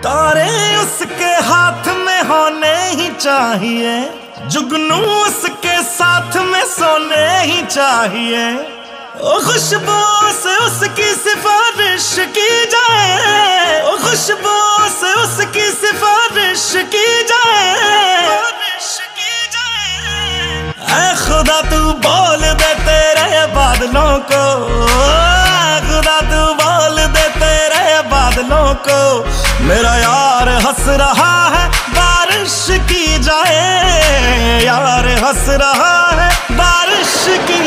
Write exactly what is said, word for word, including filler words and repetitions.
तारे उसके हाथ में होने ही चाहिए, जुगनू उसके साथ में सोने ही चाहिए। ओ खुशबू से उसकी सिफारिश की जाए, ओ खुशबू से उसकी सिफारिश की जाए। ऐ खुदा तू बोल दे तेरे बादलों को, खुदा तू बोल दे तेरे बादलों को, मेरा यार हंस रहा है बारिश की जाए, यार हंस रहा है बारिश की